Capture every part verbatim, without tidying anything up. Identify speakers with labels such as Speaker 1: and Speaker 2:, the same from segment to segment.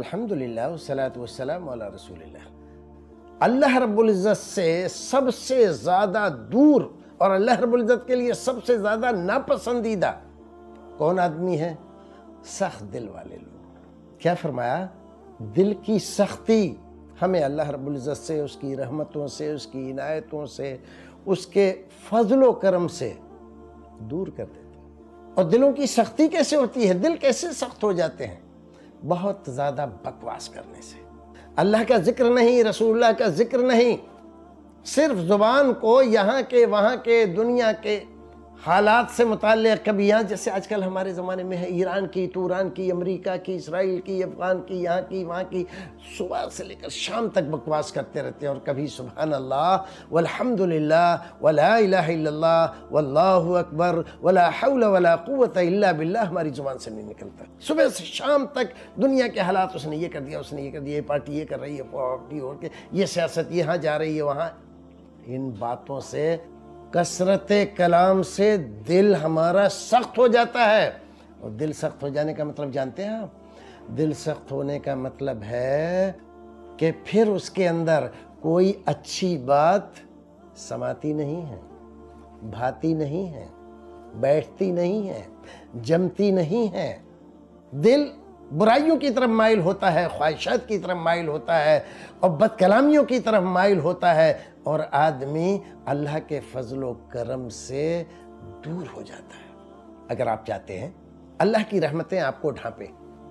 Speaker 1: अल्हम्दुलिल्लाह वस्सलातु वस्सलामु अला रसूलिल्लाह। अल्लाह रब्बुल इज़्ज़त से सबसे ज़्यादा दूर और अल्लाह रब्बुल इज़्ज़त के लिए सबसे ज़्यादा नापसंदीदा कौन आदमी है? सख्त दिल वाले लोग। क्या फरमाया? दिल की सख्ती हमें अल्लाह रब्बुल इज़्ज़त से, उसकी रहमतों से, उसकी इनायतों से, उसके फजलो करम से दूर कर देते हैं। और दिलों की सख्ती कैसे होती है? दिल कैसे सख्त हो जाते हैं? बहुत ज़्यादा बकवास करने से। अल्लाह का जिक्र नहीं, रसूलुल्लाह का जिक्र नहीं, सिर्फ ज़ुबान को यहाँ के वहाँ के दुनिया के हालात से मुताल्लिक़, कभी यहाँ जैसे आजकल हमारे ज़माने में है ईरान की, तुरान की, अमेरिका की, इसराइल की, अफ़गान की, यहाँ की वहाँ की, सुबह से लेकर शाम तक बकवास करते रहते हैं। और कभी सुबहान अल्लाह वल्हम्दुलिल्लाह वला इलाहा इल्लल्लाह वल्लाहु अकबर वला हौला वला कुव्वता इल्ला बिल्लाह हमारी ज़ुबान से नहीं निकलता। सुबह से शाम तक दुनिया के हालात, उसने ये कर दिया, उसने ये कर दिया, ये पार्टी ये कर रही है, पार्टी और के ये सियासत यहाँ जा रही है, वहाँ। इन बातों से, कसरते कलाम से दिल हमारा सख्त हो जाता है। और दिल सख्त हो जाने का मतलब जानते हैं आप? दिल सख्त होने का मतलब है कि फिर उसके अंदर कोई अच्छी बात समाती नहीं है, भाती नहीं है, बैठती नहीं है, जमती नहीं है। दिल बुराइयों की तरफ माइल होता है, ख्वाहिशात की तरफ माइल होता है और बदकलामियों की तरफ माइल होता है, और आदमी अल्लाह के फजलो करम से दूर हो जाता है। अगर आप चाहते हैं अल्लाह की रहमतें आपको ढांपे,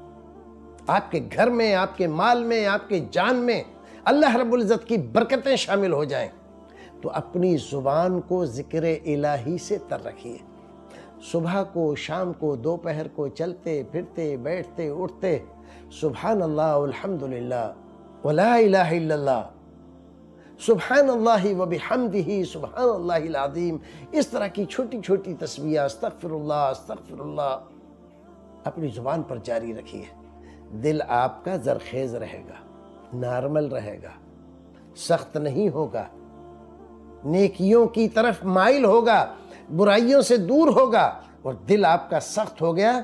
Speaker 1: आपके घर में, आपके माल में, आपके जान में अल्लाह रब्बुल इज़्ज़त की बरकतें शामिल हो जाएं, तो अपनी ज़ुबान को ज़िक्र इलाही से तर रखिए। सुबह को, शाम को, दोपहर को, चलते फिरते, बैठते उठते सुभान अल्लाह अल्हम्दुलिल्लाह वला इलाहा इल्लल्लाह सुभान अल्लाहि व बिहम्दिही सुभान अल्लाहिल अज़ीम, इस तरह की छोटी छोटी तस्बीह अस्तगफिरुल्लाह अस्तगफिरुल्लाह अपनी ज़ुबान पर जारी रखिए। दिल आपका ज़रखेज़ रहेगा, नॉर्मल रहेगा, सख्त नहीं होगा, नेकियों की तरफ माइल होगा, बुराइयों से दूर होगा। और दिल आपका सख्त हो गया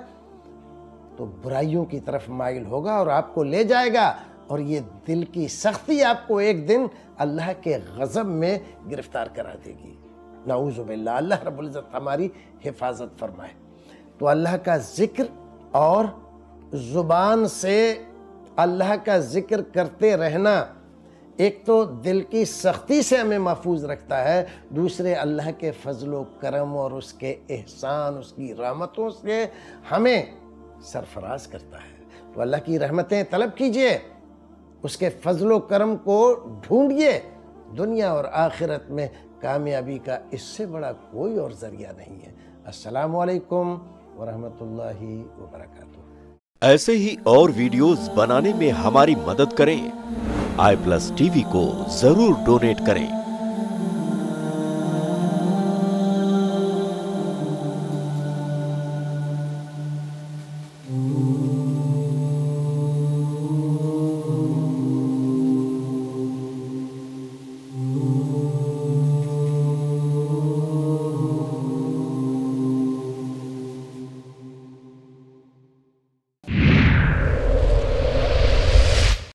Speaker 1: तो बुराइयों की तरफ माइल होगा और आपको ले जाएगा। और ये दिल की सख्ती आपको एक दिन अल्लाह के गज़ब में गिरफ्तार करा देगी। नाऊज़ु बिल्लाह, अल्लाह रब्बुल इज़्ज़त हमारी हिफाजत फरमाए। तो अल्लाह का ज़िक्र और ज़ुबान से अल्लाह का ज़िक्र करते रहना एक तो दिल की सख्ती से हमें महफूज रखता है, दूसरे अल्लाह के फजलो करम और उसके एहसान, उसकी रहमतों से हमें सरफराज करता है। तो अल्लाह की रहमतें तलब कीजिए, उसके फजलो करम को ढूंढिए। दुनिया और आखिरत में कामयाबी का इससे बड़ा कोई और ज़रिया नहीं है। अस्सलामु अलैकुम व रहमतुल्लाहि व बरकातुहू।
Speaker 2: ऐसे ही और वीडियोस बनाने में हमारी मदद करें। आई प्लस टीवी को जरूर डोनेट करें।